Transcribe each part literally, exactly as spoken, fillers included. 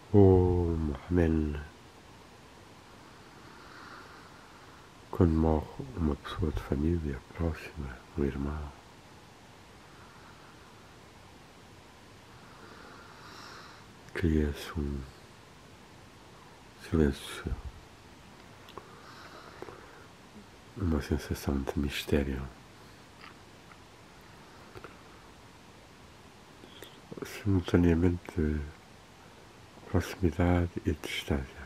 Om, amém. Quando morre uma pessoa de família próxima, um irmão, cria-se um silêncio, uma sensação de mistério, simultaneamente de proximidade e distância.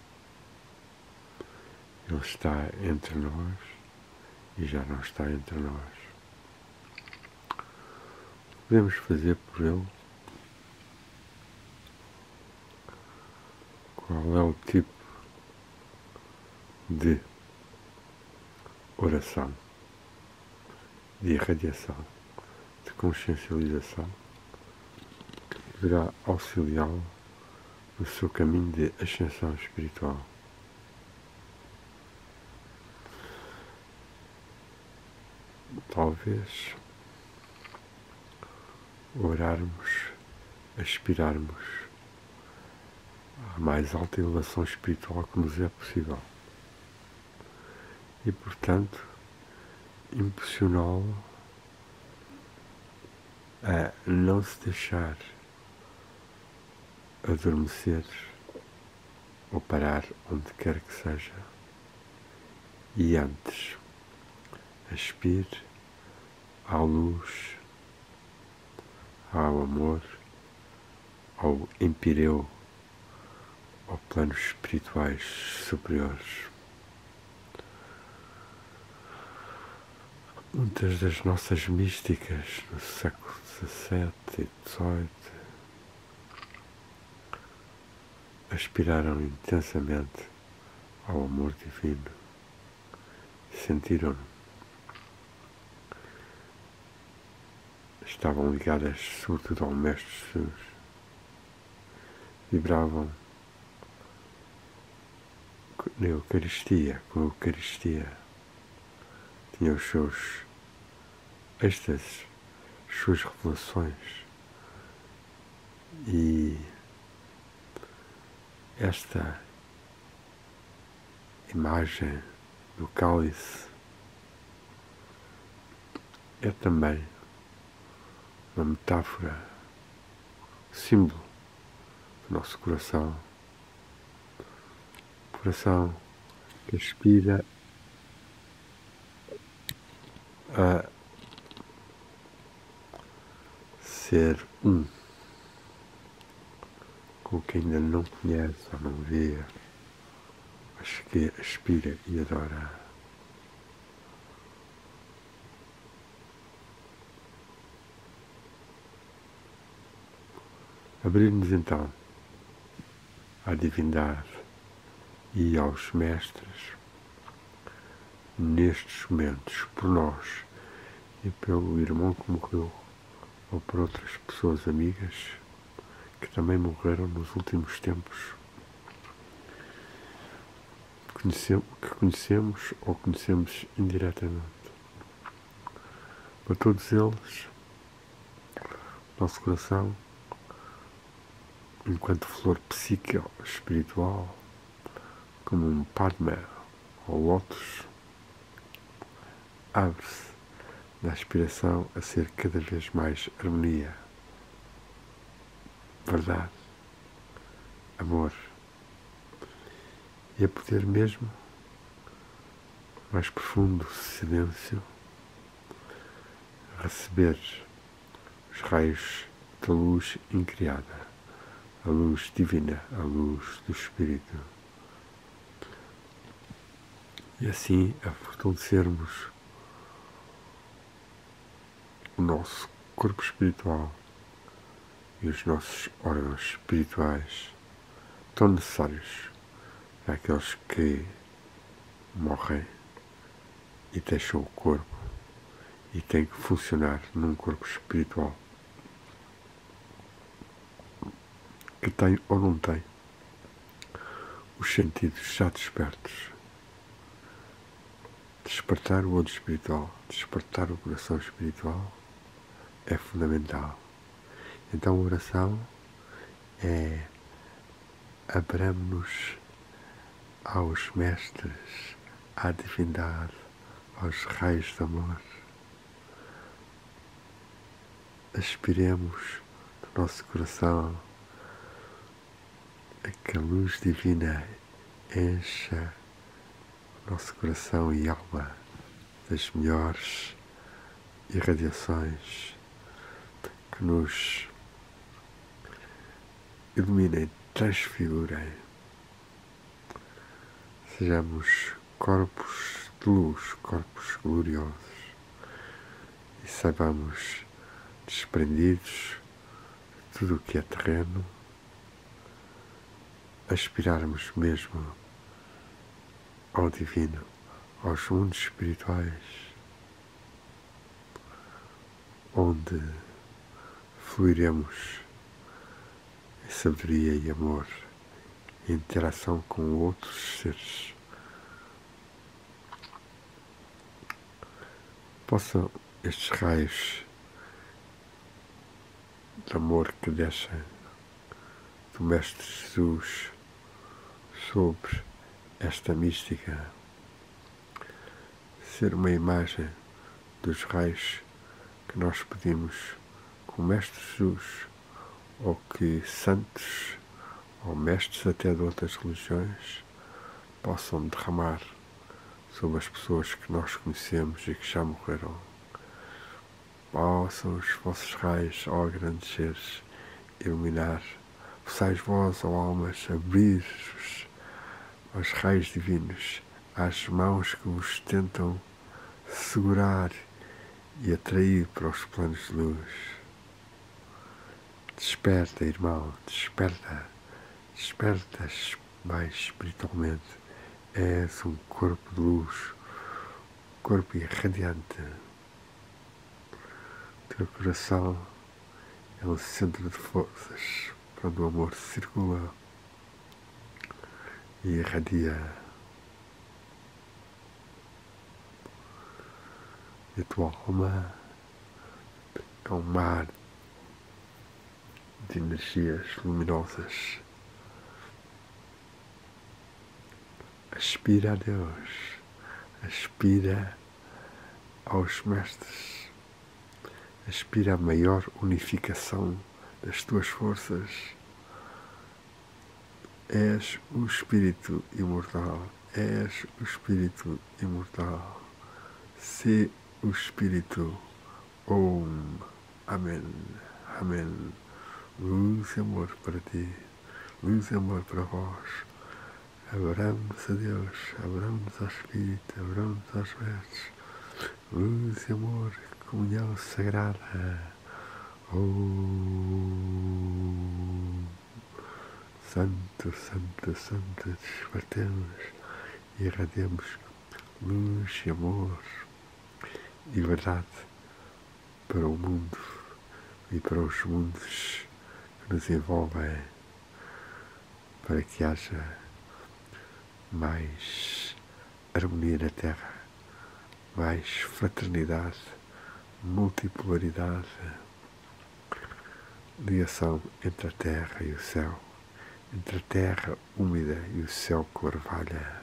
Ele está entre nós e já não está entre nós. Podemos fazer por ele. Qual é o tipo de oração, de irradiação, de consciencialização que poderá auxiliá-lo no seu caminho de ascensão espiritual? Talvez orarmos, aspirarmos à mais alta elevação espiritual que nos é possível e, portanto, impulsioná-lo a não se deixar adormecer ou parar onde quer que seja e antes aspire à luz, ao amor, ao empireu, aos planos espirituais superiores. Muitas das nossas místicas no século dezassete e dezoito aspiraram intensamente ao amor divino, sentiram-no, estavam ligadas sobretudo ao Mestre Jesus, vibravam na Eucaristia, com a Eucaristia, tinham os seus êxtases, as suas revelações, e esta imagem do cálice é também uma metáfora, símbolo do nosso coração, coração que aspira a ser um com quem ainda não conhece ou não vê, mas que aspira e adora. Abrir-nos então à divindade e aos mestres nestes momentos, por nós e pelo irmão que morreu, ou por outras pessoas amigas que também morreram nos últimos tempos, que conhecemos ou conhecemos indiretamente. Para todos eles, nosso coração, enquanto flor psíquica espiritual, como um Padma ou lótus, abre-se na aspiração a ser cada vez mais harmonia, verdade, amor, e a poder mesmo mais profundo silêncio receber os raios da luz incriada, a luz divina, a luz do Espírito, e assim a fortalecermos o nosso corpo espiritual e os nossos órgãos espirituais tão necessários para aqueles que morrem e deixam o corpo e têm que funcionar num corpo espiritual que tem ou não tem os sentidos já despertos. Despertar o olho espiritual, despertar o coração espiritual é fundamental. Então a oração é abramos-nos aos mestres, à divindade, aos raios de amor. Aspiremos do nosso coração a que a luz divina encha o nosso coração e alma das melhores irradiações que nos iluminem, transfigurem. Sejamos corpos de luz, corpos gloriosos, e saibamos, desprendidos de tudo o que é terreno, aspirarmos mesmo ao divino, aos mundos espirituais, onde fluiremos em sabedoria e amor, em interação com outros seres. Possam estes raios de amor que descem do Mestre Jesus sobre esta mística ser uma imagem dos raios que nós pedimos que o Mestre Jesus, ou que santos ou mestres até de outras religiões possam derramar sobre as pessoas que nós conhecemos e que já morreram. Possam os vossos raios, ó grandes seres, iluminar, possais vós, ó almas, abrir-vos aos raios divinos, às mãos que vos tentam segurar e atrair para os planos de luz. Desperta, irmão, desperta, despertas mais espiritualmente. És um corpo de luz, um corpo irradiante. O teu coração é um centro de forças para onde o amor circula e irradia. E a tua alma é um mar de energias luminosas. Aspira a Deus, aspira aos mestres, aspira à maior unificação das tuas forças. És o Espírito imortal, és o Espírito imortal. Sê o Espírito. Om. Amém. Amém. Luz e amor para ti, luz e amor para vós. Abramos a Deus, abramos ao Espírito, abramos aos mestres. Luz e amor, comunhão sagrada. Om. Santo, santo, santo, despertemos e irradiamos luz e amor e verdade para o mundo e para os mundos que nos envolvem, para que haja mais harmonia na Terra, mais fraternidade, multipolaridade, ligação entre a Terra e o céu, entre a Terra úmida e o céu que orvalha.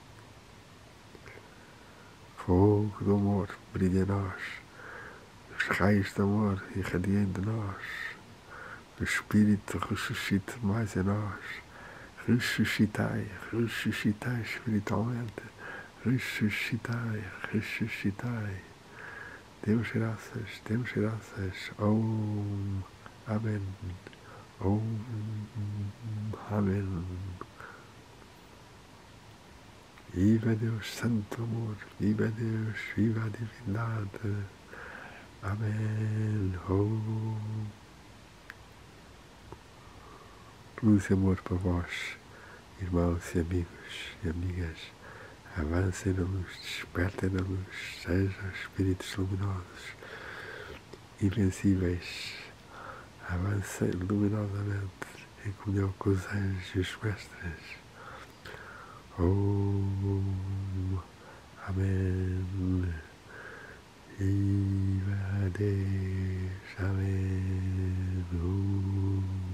Fogo do amor brilha em nós, os raios de amor irradiem de nós, o Espírito ressuscite mais em nós. Ressuscitai, ressuscitai espiritualmente, ressuscitai, ressuscitai. Demos graças, demos graças. Om. Amém. Om. Amém. Viva Deus, Santo Amor, viva Deus, viva a divindade. Amém. Om. Luz e amor para vós, irmãos e amigos e amigas. Avancem na luz, despertem na luz, sejam espíritos luminosos, invencíveis. Avancem luminosamente em comunhão com os anjos e os mestres. Om. Amém. Viva Deus. Amém. Om.